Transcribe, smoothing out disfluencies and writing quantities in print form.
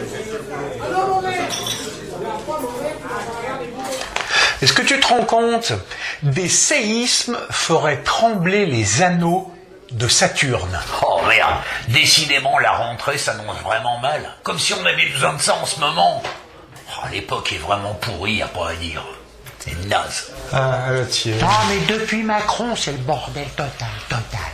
Est-ce que tu te rends compte? Des séismes feraient trembler les anneaux de Saturne. Oh merde, décidément la rentrée s'annonce vraiment mal. Comme si on avait besoin de ça en ce moment. Oh, l'époque est vraiment pourrie, y a pas à dire. C'est naze. Ah, la tienne. Non, mais depuis Macron, c'est le bordel total.